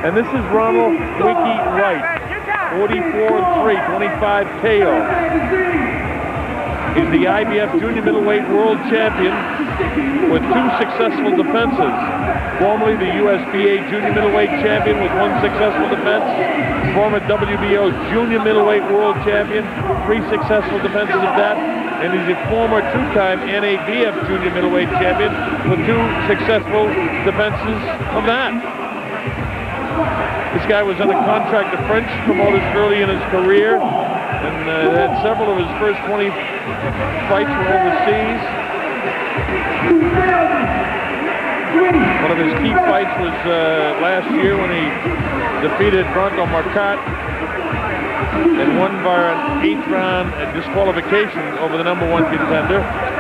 And this is Ronald Winky Wright, 44-3, 25 KO. He's the IBF Junior Middleweight World Champion with 2 successful defenses. Formerly the USBA Junior Middleweight Champion with 1 successful defense. Former WBO Junior Middleweight World Champion, 3 successful defenses of that. And he's a former 2-time NABF Junior Middleweight Champion with 2 successful defenses of that. This guy was under contract to French promoters early in his career, and had several of his first 20 fights were overseas. One of his key fights was last year when he defeated Bronco Marcotte and won by an 8th round disqualification over the #1 contender.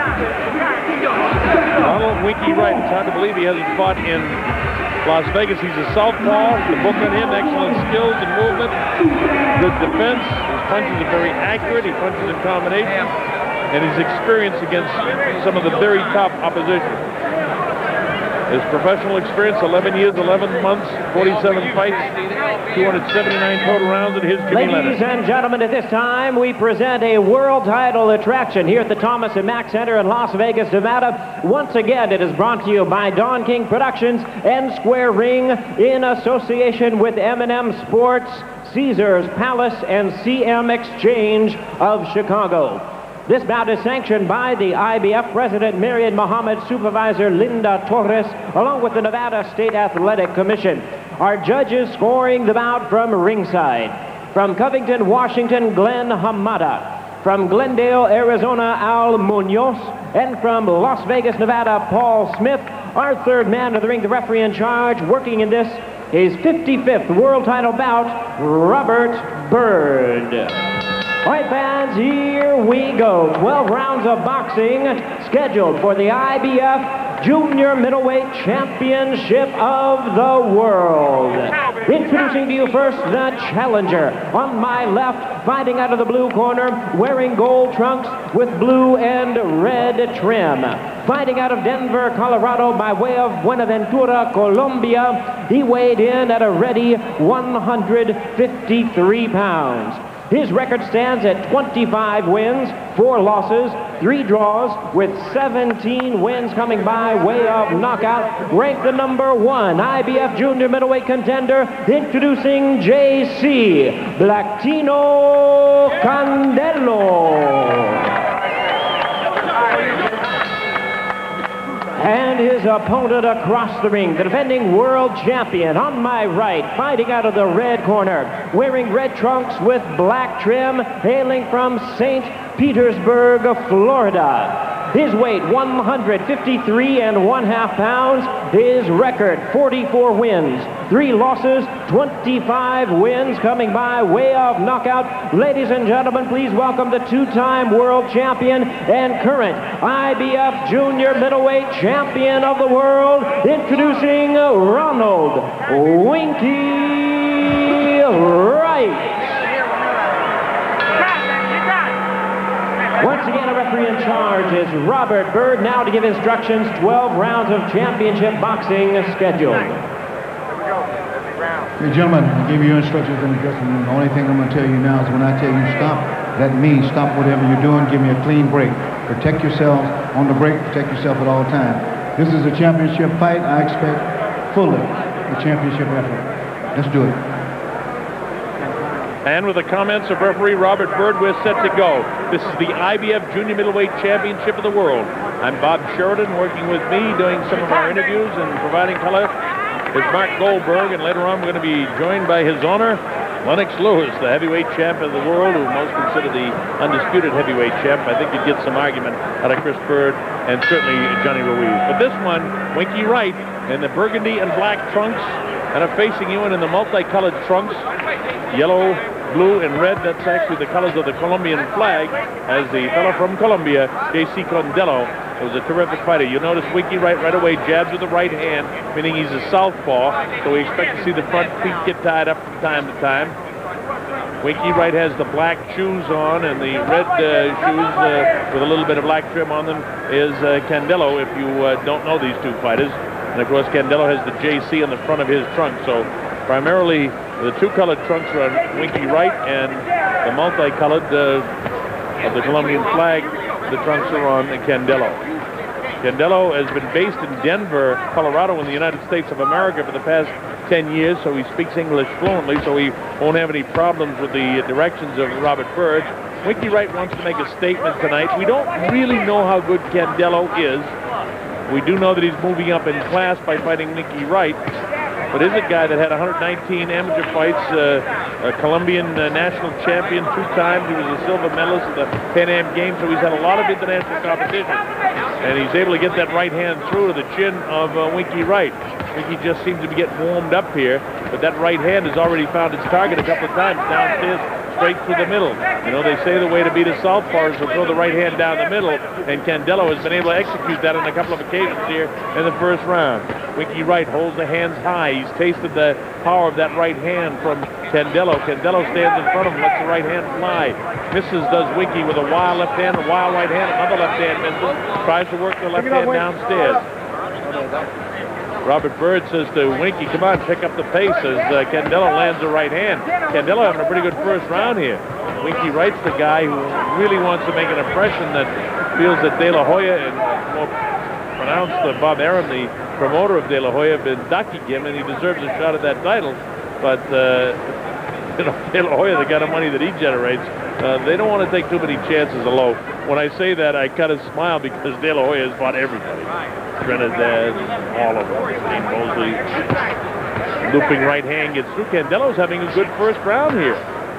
Ronald Winky Wright. It's hard to believe he hasn't fought in Las Vegas. He's a southpaw. The book on him, excellent skills and movement, good defense. His punches are very accurate. He punches in combination, and his experience against some of the very top opposition. His professional experience, 11 years, 11 months, 47 fights, 279 total rounds, and here's Jimmy Leonard. Ladies and gentlemen, at this time, we present a world title attraction here at the Thomas and Mack Center in Las Vegas, Nevada. Once again, it is brought to you by Don King Productions and Square Ring in association with M&M Sports, Caesars Palace, and CM Exchange of Chicago. This bout is sanctioned by the IBF President Myriad Muhammad, Supervisor Linda Torres, along with the Nevada State Athletic Commission. Our judges scoring the bout from ringside. From Covington, Washington, Glenn Hamada. From Glendale, Arizona, Al Munoz. And from Las Vegas, Nevada, Paul Smith. Our third man of the ring, the referee in charge, working in this, his 55th world title bout, Robert Byrd. All right, fans, here we go. 12 rounds of boxing scheduled for the IBF Junior Middleweight Championship of the World. Introducing to you first the challenger. On my left, fighting out of the blue corner, wearing gold trunks with blue and red trim. Fighting out of Denver, Colorado, by way of Buenaventura, Colombia, he weighed in at a ready 153 pounds. His record stands at 25 wins, 4 losses, 3 draws, with 17 wins coming by way of knockout. Ranked the #1 IBF Junior Middleweight contender, introducing J.C. Blacktino Candelo. And his opponent across the ring, the defending world champion, on my right, fighting out of the red corner, wearing red trunks with black trim, hailing from St. Petersburg, Florida. His weight, 153½ pounds. His record, 44 wins, 3 losses, 25 wins coming by way of knockout. Ladies and gentlemen, please welcome the 2-time world champion and current IBF Junior Middleweight Champion of the World, introducing Ronald Winky Wright. Once again, a referee in charge is Robert Byrd. Now to give instructions, 12 rounds of championship boxing scheduled. Hey, gentlemen, I gave you instructions in the dressing room. The only thing I'm going to tell you now is when I tell you stop, that means stop whatever you're doing. Give me a clean break. Protect yourselves on the break. Protect yourself at all times. This is a championship fight. I expect fully a championship effort. Let's do it. And with the comments of referee Robert Byrd, we're set to go. This is the IBF Junior Middleweight Championship of the World. I'm Bob Sheridan, working with me, doing some of our interviews and providing color is Mark Goldberg, and later on we're going to be joined by His Honor, Lennox Lewis, the heavyweight champ of the world, who most consider the undisputed heavyweight champ. I think you'd get some argument out of Chris Byrd and certainly Johnny Ruiz. But this one, Winky Wright, in the burgundy and black trunks, and are facing you in the multicolored trunks, yellow, blue, and red. That's actually the colors of the Colombian flag, as the fellow from Colombia, J.C. Candelo, was a terrific fighter. You'll notice Winky Wright right away jabs with the right hand, meaning he's a southpaw, so we expect to see the front feet get tied up from time to time. Winky Wright has the black shoes on, and the red shoes with a little bit of black trim on them is Candelo, if you don't know these two fighters. And of course, Candelo has the JC on the front of his trunk, so Primarily, the two-colored trunks are on Winky Wright, and the multicolored of the Colombian flag, the trunks are on Candelo. Candelo has been based in Denver, Colorado, in the United States of America for the past 10 years, so he speaks English fluently, so he won't have any problems with the directions of Robert Byrd. Winky Wright wants to make a statement tonight. We don't really know how good Candelo is. We do know that he's moving up in class by fighting Winky Wright, but is a guy that had 119 amateur fights, a Colombian national champion 2 times. He was a silver medalist at the Pan Am Games, so he's had a lot of international competition. And he's able to get that right hand through to the chin of Winky Wright. Winky just seems to be getting warmed up here, but that right hand has already found its target a couple of times downstairs, straight through the middle. You know, they say the way to beat a southpaw is to throw the right hand down the middle, and Candelo has been able to execute that on a couple of occasions here in the first round. Winky Wright holds the hands high. He's tasted the power of that right hand from Candelo. Candelo stands in front of him, lets the right hand fly. Misses, does Winky with a wild left hand, a wild right hand, another left hand misses. Tries to work the left hand downstairs. Robert Byrd says to Winky, come on, pick up the pace as Candelo lands the right hand. Candelo having a pretty good first round here. Winky Wright's the guy who really wants to make an impression, that feels that De La Hoya, and more pronounced Bob Arum, the promoter of De La Hoya, have been ducking him, and he deserves a shot at that title. But you know, De La Hoya, the kind of money that he generates, they don't want to take too many chances alone. When I say that, I kind of smile because De La Hoya has fought everybody. Trinidad, all of them. Dean Mosley. Looping right hand gets through. Candelo's having a good first round here.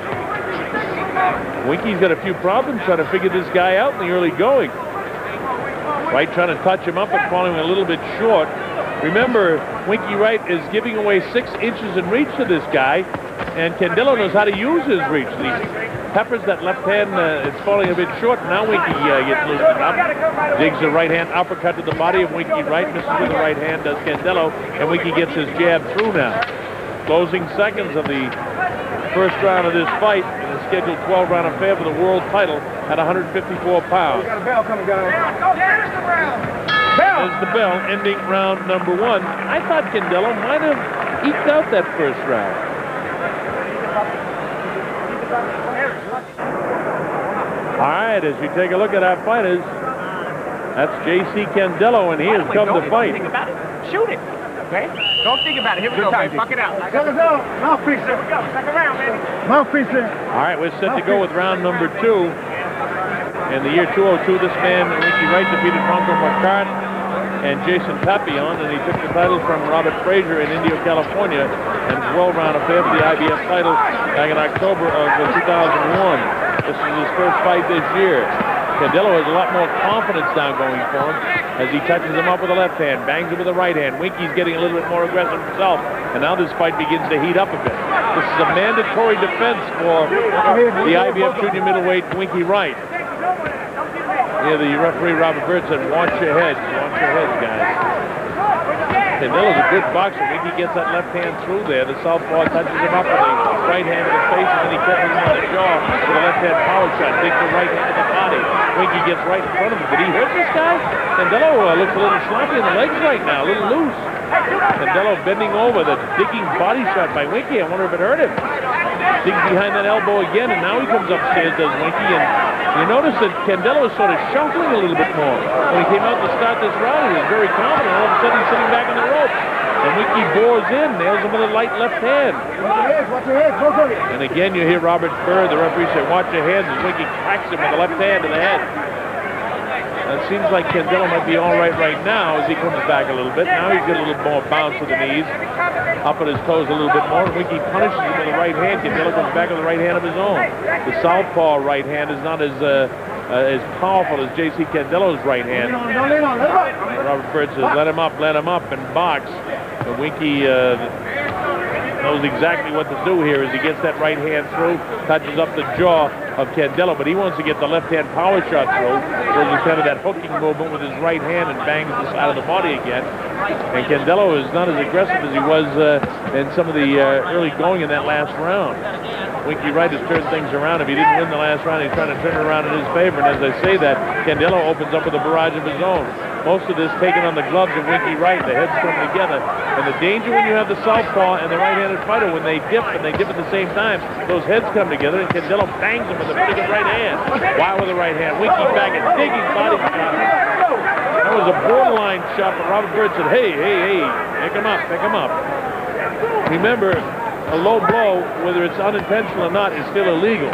Winky's got a few problems trying to figure this guy out in the early going. Wright trying to touch him up and falling a little bit short. Remember, Winky Wright is giving away 6 inches in reach to this guy, and Candelo knows how to use his reach. He peppers that left hand, it's falling a bit short. Now Winky gets loosened up. Digs the right hand uppercut to the body of Winky Wright, misses with the right hand, does Candelo, and Winky gets his jab through now. Closing seconds of the first round of this fight in the scheduled 12-round affair for the world title at 154 pounds. We got a bell coming, guys. There's the round. There's the bell, ending round number 1. I thought Candelo might have eked out that first round. All right, as you take a look at our fighters, that's J.C. Candelo, and he has come to fight. Think about it. Shoot it. Okay? Don't think about it. Here we go, baby. Fuck it out. Second round. Mouthpiece. Here we go. Second round, baby. Mouthpiece. All right, we're set to go with round number 2. In the year 202, this man, Winky Wright, defeated Bronco McCart and Jason Papillon, and he took the title from Robert Frazier in Indio, California, and 12-round affair for the IBF title back in October of 2001. This is his first fight this year. Candelo has a lot more confidence now going for him as he touches him up with the left hand, bangs him with the right hand. Winky's getting a little bit more aggressive himself, and now this fight begins to heat up a bit. This is a mandatory defense for the IBF junior middleweight Winky Wright. Here the referee Robert Byrd said, watch your heads, guys. Candelo's a good boxer. Winky gets that left hand through there. The southpaw touches him up with the right hand to the face, and then he catches him on the jaw with a left hand power shot. Digs the right hand to the body. Winky gets right in front of him. Did he hurt this guy? Candelo looks a little sloppy in the legs right now, a little loose. Candelo bending over, the digging body shot by Winky. I wonder if it hurt him. Digs behind that elbow again, and now he comes upstairs, does Winky, and you notice that Candelo is sort of shuffling a little bit more. When he came out to start this round, he was very confident. All of a sudden, he's sitting back on the ropes. And Winky bores in, nails him with a light left hand. Watch your head. Both of you. And again, you hear Robert Byrd, the referee, say, watch your heads, as Winky cracks him with the left hand to the head. It seems like Candelo might be all right now as he comes back a little bit. Now he's got a little more bounce to the knees, up at his toes a little bit more. Winky punishes him with the right hand. Candelo comes back with the right hand of his own. The southpaw right hand is not as powerful as J.C. Candelo's right hand. Robert Byrd says, let him up, and box. But Winky knows exactly what to do here as he gets that right hand through, touches up the jaw of Candelo, but he wants to get the left hand power shot through. So he's kind of that hooking movement with his right hand and bangs the side of the body again. And Candelo is not as aggressive as he was in some of the early going in that last round. Winky Wright has turned things around. If he didn't win the last round, he's trying to turn it around in his favor. And as I say that, Candelo opens up with a barrage of his own. most of this taken on the gloves of Winky Wright. The heads come together. And the danger when you have the southpaw and the right-handed fighter, when they dip and they dip at the same time, those heads come together, and Candelo bangs them with a pretty good right hand. Why with the right hand? Winky back and digging body shot. That was a borderline shot, but Robert Byrd said, hey, pick him up, pick him up. Remember, a low blow, whether it's unintentional or not, is still illegal.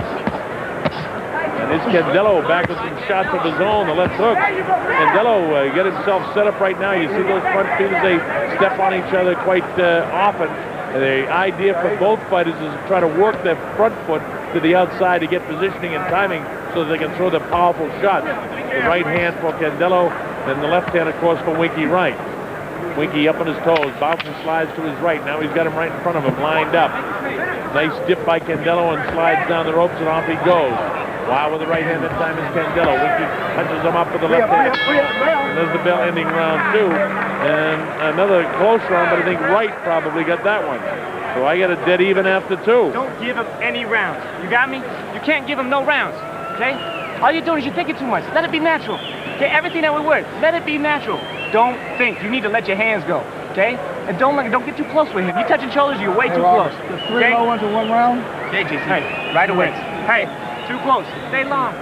And it's Candelo back with some shots of his own, the left hook. Candelo get himself set up right now. You see those front feet as they step on each other quite often. And the idea for both fighters is to try to work their front foot to the outside to get positioning and timing so that they can throw their powerful shots. The right hand for Candelo, and the left hand, of course, for Winky Wright. Winky up on his toes, bouncing slides to his right. Now he's got him right in front of him, lined up. Nice dip by Candelo and slides down the ropes, and off he goes. Wow, with the right hand, that time is Candelo. Winky punches him up with the left hand. And there's the bell ending round 2. And another close round, but I think Wright probably got that one. So I got a dead even after 2. Don't give him any rounds. You got me? You can't give him no rounds, okay? All you're doing is you're thinking too much. Let it be natural. Okay, everything that would work, let it be natural. Don't think. You need to let your hands go, okay? And don't get too close with him. You're touching shoulders, you're way too close. The 3 low ones in 1 round? Okay, JC. Hey, right away. Hey, too close. Stay long.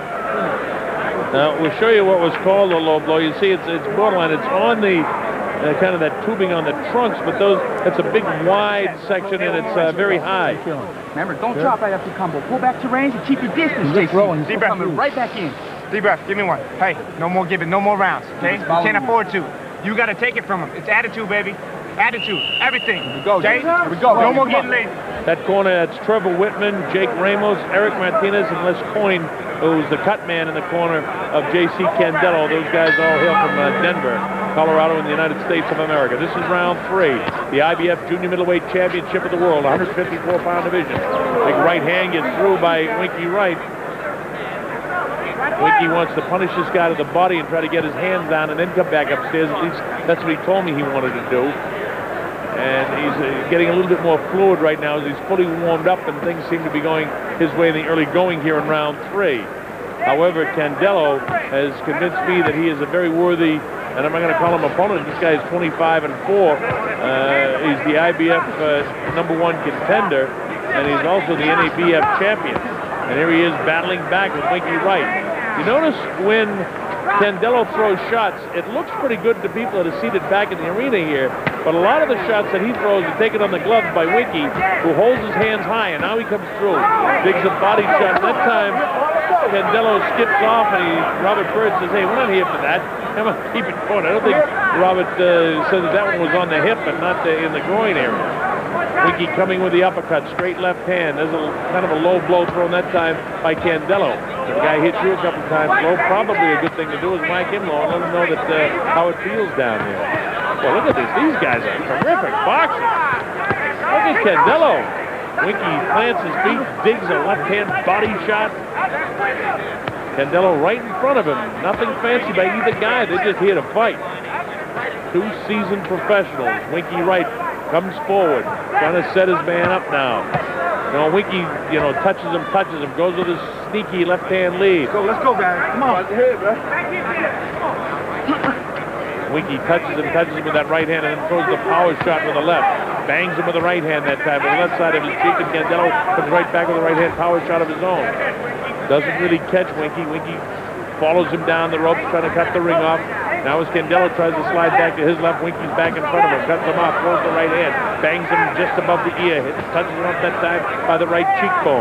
Now, we'll show you what was called a low blow. You see, it's borderline. It's on the kind of that tubing on the trunks, but that's a big, wide section, and it's very high. Remember, don't drop right after combo. Pull back to range and keep your distance, JC. Deep breath. Coming right back in. Deep breath. Give me one. Hey, no more giving. No more rounds, okay? You can't afford to. You got to take it from him. It's attitude, baby. Attitude. Everything. Here we go, okay? Here we go. No more getting lazy. That corner, that's Trevor Whitman, Jake Ramos, Eric Martinez, and Les Coyne, who's the cut man in the corner of J.C. Candelo. Those guys all hail from Denver, Colorado, in the United States of America. This is round 3, the IBF Junior Middleweight Championship of the World, 154-pound division. Big right hand gets through by Winky Wright. Winky wants to punish this guy to the body and try to get his hands down and then come back upstairs. At least that's what he told me he wanted to do. And he's getting a little bit more fluid right now as he's fully warmed up, and things seem to be going his way in the early going here in round 3. However, Candelo has convinced me that he is a very worthy, and I'm not going to call him opponent. This guy is 25-4. He's the IBF #1 contender, and he's also the NABF champion. And here he is battling back with Winky Wright. You notice when Candelo throws shots, it looks pretty good to people that are seated back in the arena here, but a lot of the shots that he throws are taken on the gloves by Winky, who holds his hands high, and now he comes through. Digs a body shot. That time, Candelo skips off, and Robert Byrd says, hey, we're not here for that. Come on, keep it going. I don't think Robert said that one was on the hip and not in the groin area. Winky coming with the uppercut, straight left hand. There's a kind of a low blow thrown that time by Candelo. If the guy hits you a couple times low, probably a good thing to do is whack him low and let him know that how it feels down there. Well, look at this. These guys are terrific boxers. Look at Candelo. Winky plants his feet, digs a left-hand body shot. Candelo right in front of him. Nothing fancy by either guy. They're just here to fight. 2 seasoned professionals. Winky Wright comes forward, trying to set his man up now. Winky, touches him, goes with his sneaky left-hand lead. Let's go, guys. Come on. Winky touches him with that right hand and then throws the power shot with the left. Bangs him with the right hand that time, with the left side of his cheek, and Candelo comes right back with the right hand power shot of his own. Doesn't really catch Winky. Winky follows him down the ropes, trying to cut the ring off. Now as Candelo tries to slide back to his left, Winky's back in front of him, cuts him off, throws the right hand, bangs him just above the ear, touches him up that time by the right cheekbone.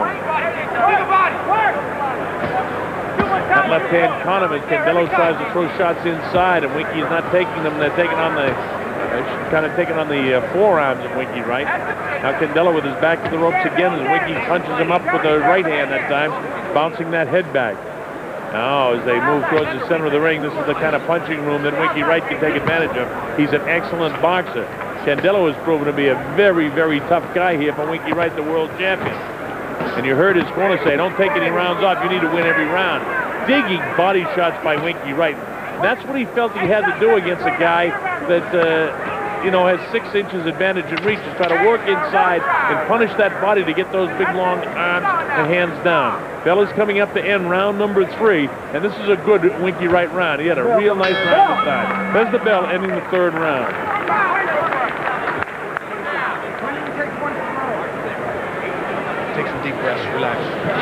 That left hand caught him as Candelo tries to throw shots inside, and Winky's not taking them. They're taking on the forearms of Winky Wright. Now Candelo with his back to the ropes again, as Winky punches him up with the right hand that time, bouncing that head back. Now, as they move towards the center of the ring, this is the kind of punching room that Winky Wright can take advantage of. He's an excellent boxer. Candelo has proven to be a very, very tough guy here for Winky Wright, the world champion. And you heard his corner say, don't take any rounds off, you need to win every round. Digging body shots by Winky Wright. That's what he felt he had to do against a guy that you know, has 6 inches advantage in reach, is try to work inside and punish that body to get those big, long arms and hands down. Bell is coming up to end round number 3, and this is a good Winky Wright round. He had a real nice round this time. There's the bell ending the 3rd round. Take some deep breaths. Relax.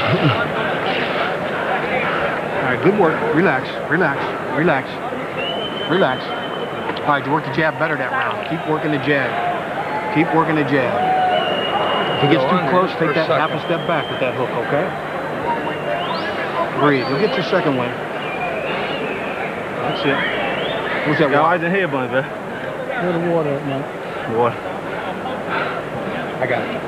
All right, good work. Relax, relax, relax, relax. All right, you worked the jab better that round. Keep working the jab. Keep working the jab. If he gets too close, take that half a step back with that hook, okay? Breathe. You'll get your second one. That's it. What's that? Wide in here, buddy. A little water, man. Water. I got it.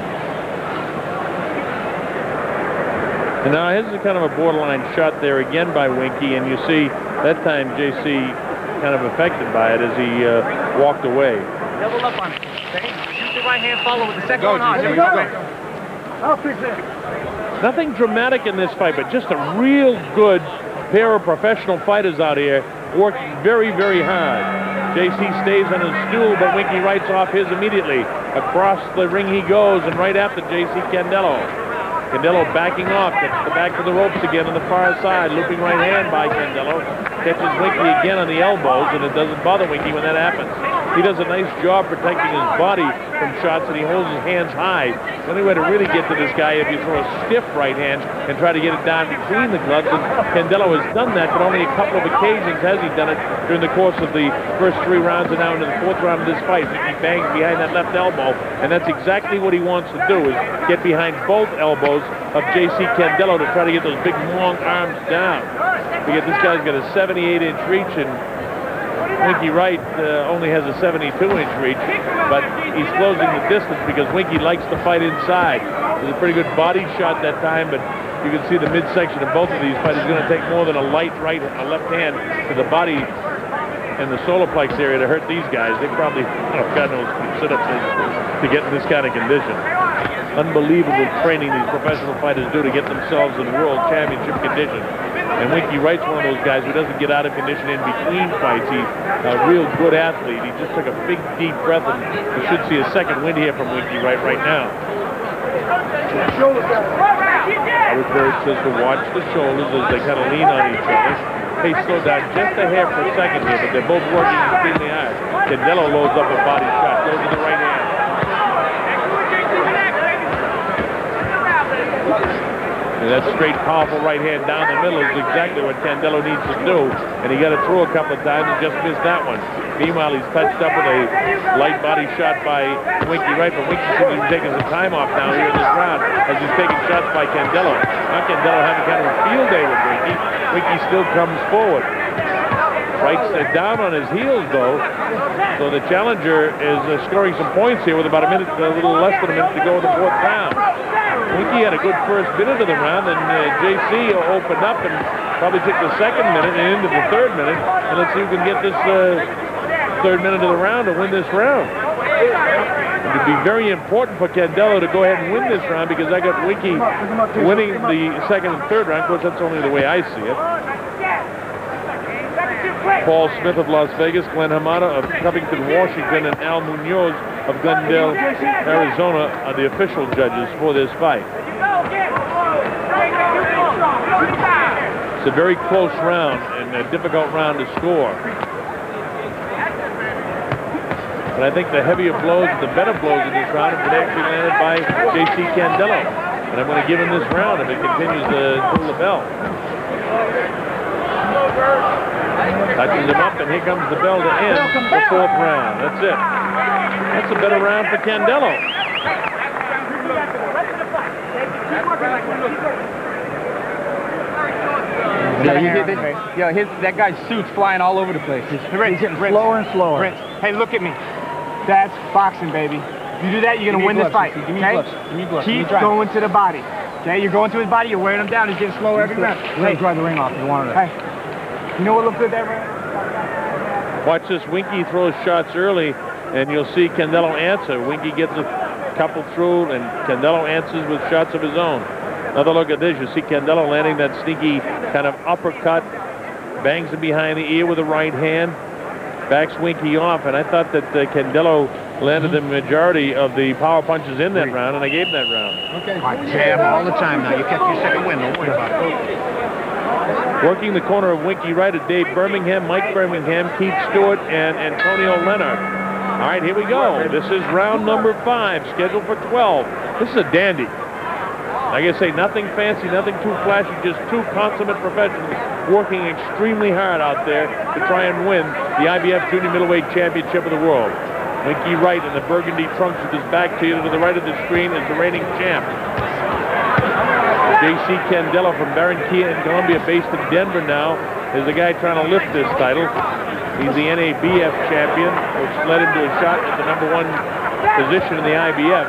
And now this is kind of a borderline shot there again by Winky, and you see that time JC kind of affected by it as he walked away. Double up on it. Okay? Shoot the right hand, follow with the second one on. Here we go. I'll fix it. Nothing dramatic in this fight, but just a real good pair of professional fighters out here working very, very hard. JC stays on his stool, but Winky Wright's off his immediately. Across the ring he goes, and right after JC Candelo. Candelo backing off, gets the back to the ropes again on the far side, looping right hand by Candelo. Catches Winky again on the elbows, and it doesn't bother Winky when that happens. He does a nice job protecting his body from shots, and he holds his hands high. The only way to really get to this guy is if you throw a stiff right hand and try to get it down between the gloves, and Candelo has done that, but only a couple of occasions has he done it during the course of the first 3 rounds and now into the 4th round of this fight. He bangs behind that left elbow, and that's exactly what he wants to do, is get behind both elbows of JC Candelo to try to get those big, long arms down. Because this guy's got a 78-inch reach, and Winky Wright only has a 72-inch reach, but he's closing the distance because Winky likes to fight inside. There's a pretty good body shot that time, but you can see the midsection of both of these fights is going to take more than a light right, a left hand to the body and the solar plex area to hurt these guys. They probably, God knows, sit-ups to get in this kind of condition. Unbelievable training these professional fighters do to get themselves in world championship condition. And Winky Wright's one of those guys who doesn't get out of condition in between fights. He's a real good athlete. He just took a big, deep breath, and we should see a second win here from Winky Wright right now. Howard Bird says to watch the shoulders as they kind of lean on each other. Hey, slow down just a hair for a second here, but they're both working extremely hard. Candelo loads up a body shot, goes to the right hand. And that straight, powerful right hand down the middle is exactly what Candelo needs to do. And he got it through a couple of times and just missed that one. Meanwhile, he's touched up with a light body shot by Winky Wright, but Winky seems to be taking some time off now here in this round as he's taking shots by Candelo. Now Candelo having kind of a field day with Winky. Winky still comes forward. Wright's down on his heels, though, so the challenger is scoring some points here with about a little less than a minute to go in the 4th round. Winky had a good first minute of the round, and JC opened up and probably took the 2nd minute and into the 3rd minute. And let's see who can get this 3rd minute of the round to win this round. It would be very important for Candelo to go ahead and win this round because I got Winky winning the 2nd and 3rd round. Of course, that's only the way I see it. Paul Smith of Las Vegas, Glenn Hamada of Covington, Washington, and Al Munoz of Glendale, Arizona are the official judges for this fight. It's a very close round and a difficult round to score. But I think the heavier blows, the better blows in this round have been actually landed by JC Candelo. And I'm going to give him this round if it continues to pull the bell. Touches him up, and here comes the bell to end the 4th round. That's it. That's a better round for Candelo. That guy's suit's flying all over the place. He's getting slower and slower. Hey, look at me. That's boxing, baby. If you do that, you're going to win this fight. Okay? Keep going to the body. Okay? You're going to his body. You're wearing him down. He's getting slower every round. Let him drive the ring off if you want it. Hey. You know what looked good that round? Watch this. Winky throws shots early, and you'll see Candelo answer. Winky gets a couple through, and Candelo answers with shots of his own. Another look at this. You see Candelo landing that sneaky kind of uppercut, bangs him behind the ear with the right hand. backs Winky off, and I thought that Candelo landed the majority of the power punches in that round, and I gave him that round. Okay. Jab all the time now. You kept your second win. Don't worry about it. Working the corner of Winky right at Dave Birmingham, Mike Birmingham, Keith Stewart, and Antonio Leonard. All right, here we go. This is round number 5, scheduled for 12. This is a dandy. Like I say, nothing fancy, nothing too flashy, just two consummate professionals working extremely hard out there to try and win the IBF Junior Middleweight Championship of the world. Winky Wright in the burgundy trunks with his back to you to the right of the screen is the reigning champ. J.C. Candelo from Barranquilla in Colombia, based in Denver now, is the guy trying to lift this title. He's the NABF champion, which led him to a shot at the #1 position in the IBF.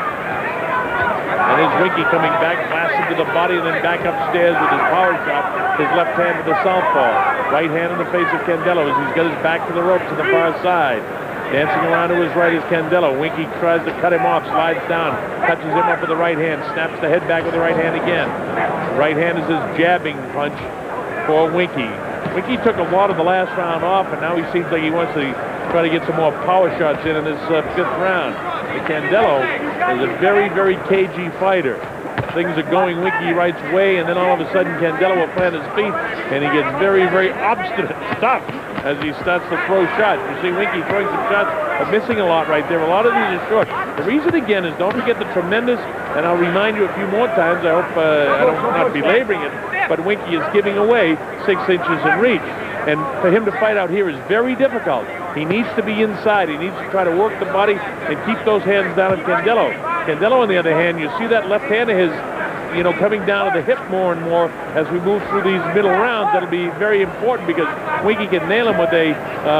And here's Winky coming back, blasted to the body, and then back upstairs with his power shot, his left hand to the southpaw. Right hand in the face of Candelo as he's got his back to the ropes to the far side. Dancing around to his right is Candelo. Winky tries to cut him off, slides down, touches him up with the right hand, snaps the head back with the right hand again. Right hand is his jabbing punch for Winky. Winky took a lot of the last round off, and now he seems like he wants to try to get some more power shots in this 5th round. But Candelo is a very, very cagey fighter. Things are going Winky Wright's way, and then all of a sudden Candelo will plant his feet, and he gets very, very obstinate, tough, as he starts to throw shots. You see Winky throwing some shots, but missing a lot right there. A lot of these are short. The reason, again, is don't forget the tremendous, and I'll remind you a few more times, I hope I'm not belaboring it, but Winky is giving away 6 inches in reach. And for him to fight out here is very difficult. He needs to be inside. He needs to try to work the body and keep those hands down on Candelo. Candelo, on the other hand, you see that left hand of his, coming down to the hip more and more as we move through these middle rounds. That'll be very important because Winky can nail him with a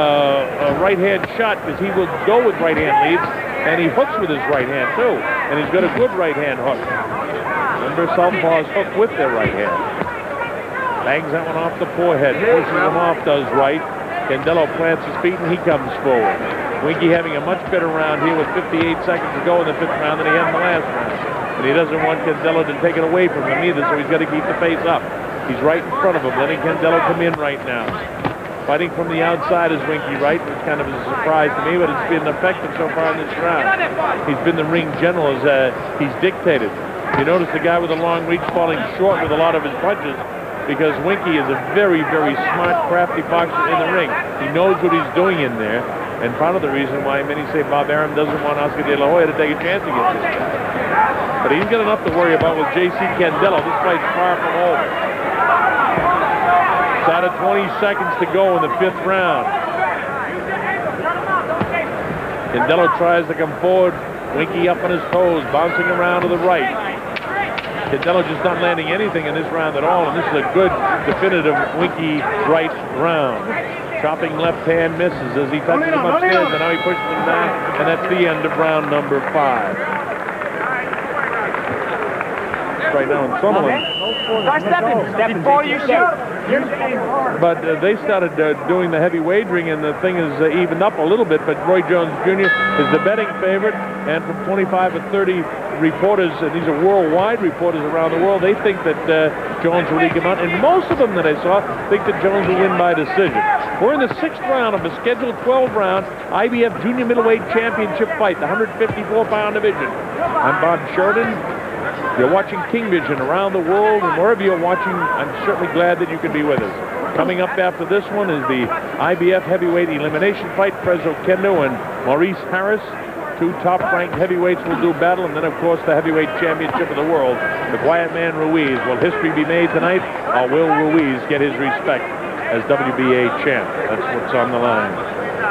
right hand shot because he will go with right hand leads, and he hooks with his right hand too. And he's got a good right hand hook. Remember, southpaws hook with their right hand. Bangs that one off the forehead, pushes him off, does right. Candelo plants his feet and he comes forward. Winky having a much better round here with 58 seconds to go in the 5th round than he had in the last round. And he doesn't want Candelo to take it away from him either, so he's got to keep the face up. He's right in front of him, letting Candelo come in right now. Fighting from the outside is Winky Wright, which kind of is a surprise to me, but it's been effective so far in this round. He's been the ring general as he's dictated. You notice the guy with the long reach falling short with a lot of his punches, because Winky is a very, very smart, crafty boxer in the ring. He knows what he's doing in there, and part of the reason why many say Bob Arum doesn't want Oscar De La Hoya to take a chance against this guy. But he's got enough to worry about with J.C. Candelo. This fight's far from over. It's out of 20 seconds to go in the 5th round. Candelo tries to come forward. Winky up on his toes, bouncing around to the right. Candelo just not landing anything in this round at all, and this is a good, definitive Winky Wright round. Chopping left hand misses as he touches him upstairs, and now he pushes him down, and that's the end of round number 5. Right now in Summerlin. Step before you shoot. But they started doing the heavy wagering, and the thing is evened up a little bit, but Roy Jones Jr. is the betting favorite, and from 25 to 30 reporters, and these are worldwide reporters around the world, they think that Jones will eke him out, and most of them that I saw think that Jones will win by decision. We're in the 6th round of a scheduled 12-round IBF Junior Middleweight Championship fight, the 154-pound division. I'm Bob Sheridan. You're watching King Vision around the world, and wherever you're watching, I'm certainly glad that you can be with us. Coming up after this one is the IBF heavyweight elimination fight. Prezo Kendo and Maurice Harris, 2 top-ranked heavyweights, will do battle, and then, of course, the heavyweight championship of the world, the Quiet Man Ruiz. Will history be made tonight, or will Ruiz get his respect as WBA champ? That's what's on the line.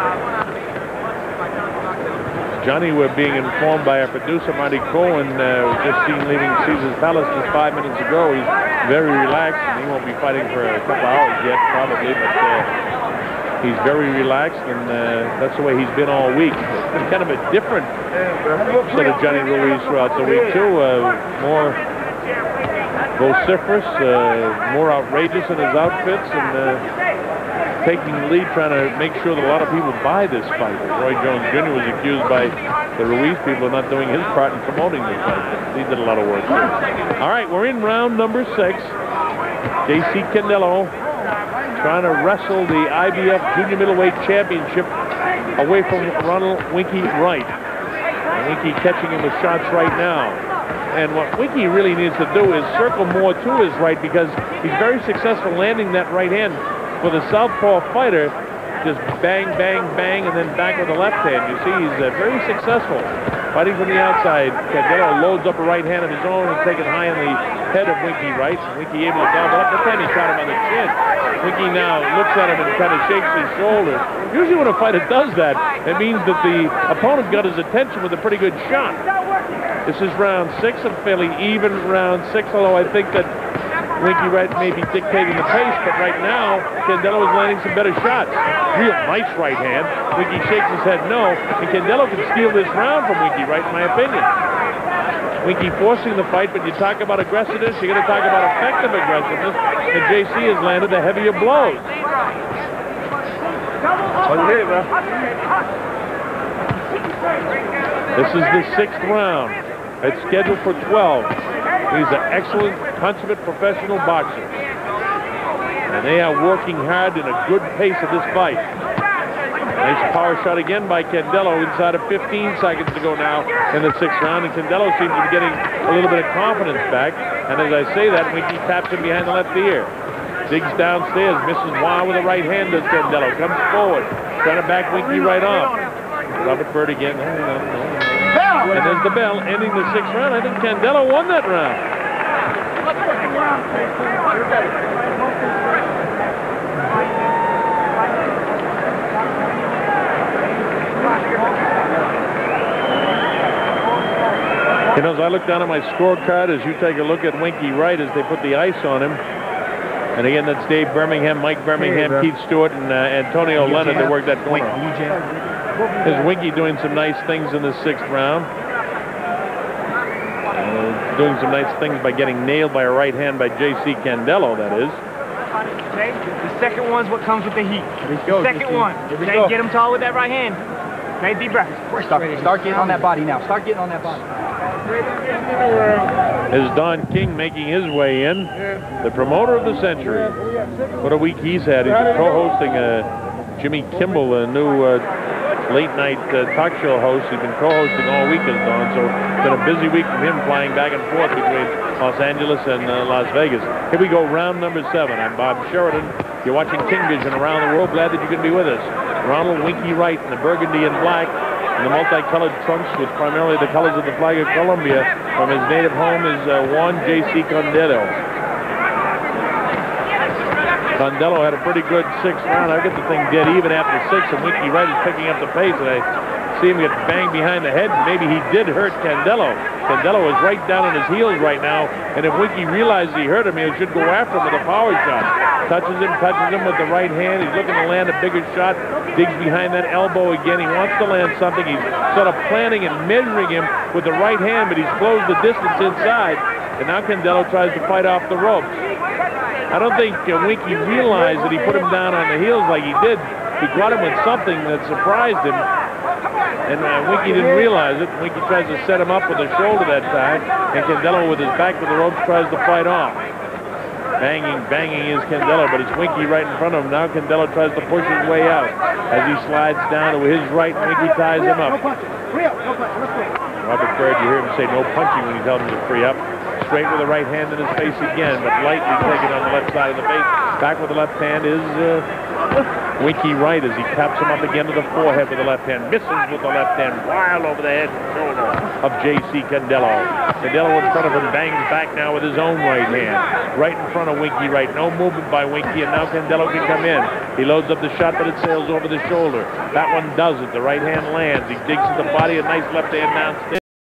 Johnny, we're being informed by our producer, Marty Cohen, just seen leaving Caesar's Palace just 5 minutes ago. He's very relaxed, and he won't be fighting for a couple hours yet, probably, but he's very relaxed, and that's the way he's been all week. It's been kind of a different set of Johnny Ruiz throughout the week, too. More vociferous, more outrageous in his outfits, and taking the lead, trying to make sure that a lot of people buy this fight. Roy Jones Jr. was accused by the Ruiz people of not doing his part in promoting this fight. He did a lot of work. All right, we're in round number 6. J.C. Candelo trying to wrestle the IBF Junior Middleweight Championship away from Ronald Winky Wright. And Winky catching him with shots right now. And what Winky really needs to do is circle more to his right, because he's very successful landing that right hand. For the southpaw fighter, just bang, bang, bang, and then back with the left hand. You see, he's very successful. Fighting from the outside, Candelo loads up a right hand of his own and taking high on the head of Winky Wright. Winky able to gobble up. That time he shot him on the chin. Winky now looks at him and kind of shakes his shoulders. Usually when a fighter does that, it means that the opponent got his attention with a pretty good shot. This is round 6, a fairly even round 6, although I think that Winky Wright may be dictating the pace, but right now, Candelo is landing some better shots. Real nice right hand. Winky shakes his head no, and Candelo can steal this round from Winky Wright, in my opinion. Winky forcing the fight, but you talk about aggressiveness, you're going to talk about effective aggressiveness, and JC has landed the heavier blows. This is the 6th round. It's scheduled for 12. He's an excellent, consummate professional boxer. And they are working hard in a good pace of this fight. Nice power shot again by Candelo inside of 15 seconds to go now in the 6th round. And Candelo seems to be getting a little bit of confidence back. And as I say that, Winky taps him behind the left ear. Digs downstairs, misses wide with the right hand as Candelo comes forward. Trying to back Winky right off. Robert Byrd again. And there's the bell ending the 6th round. I think Candelo won that round. You know, as I look down at my scorecard, as you take a look at Winky Wright as they put the ice on him, and again, that's Dave Birmingham, Mike Birmingham, Keith Stewart, and Antonio Leonard that worked that corner. There's Winky doing some nice things in the 6th round. Doing some nice things by getting nailed by a right hand by J.C. Candelo, that is. Okay, the second one's what comes with the heat. The second one. Okay, get him tall with that right hand. Okay, deep breath. Start getting on that body now. Start getting on that body. Is Don King making his way in, the promoter of the century. What a week he's had. He's co-hosting Jimmy Kimball, a new late-night talk show host. He's been co-hosting all week as Don, so it's been a busy week for him flying back and forth between Los Angeles and Las Vegas. Here we go, round number 7. I'm Bob Sheridan. You're watching King Vision around the world. Glad that you can be with us. Ronald Winky Wright in the burgundy and black, and the multicolored trunks with primarily the colors of the flag of Colombia. From his native home is Juan J.C. Candelo. Candelo had a pretty good 6th round. I get the thing dead even after 6, and Winky Wright is picking up the pace, and I see him get banged behind the head, and maybe he did hurt Candelo. Candelo is right down on his heels right now, and if Winky realizes he hurt him, he should go after him with a power shot. Touches him with the right hand. He's looking to land a bigger shot. Digs behind that elbow again. He wants to land something. He's sort of planning and measuring him with the right hand, but he's closed the distance inside, and now Candelo tries to fight off the ropes. I don't think Winky realized that he put him down on the heels like he did. He caught him with something that surprised him, and Winky didn't realize it. Winky tries to set him up with a shoulder that time, and Candelo with his back to the ropes tries to fight off. Banging is Candelo, but it's Winky right in front of him. Now Candelo tries to push his way out as he slides down to his right. Winky ties him up. Robert Byrd, you hear him say no punching when he tells him to free up. Straight with the right hand in his face again, but lightly taken on the left side of the face. Back with the left hand is Winky Wright as he taps him up again to the forehead with the left hand. Misses with the left hand, wild over the head and shoulder of J.C. Candelo. Candelo in front of him, bangs back now with his own right hand. Right in front of Winky Wright. No movement by Winky, and now Candelo can come in. He loads up the shot, but it sails over the shoulder. That one does it. The right hand lands. He digs to the body, a nice left hand downstairs.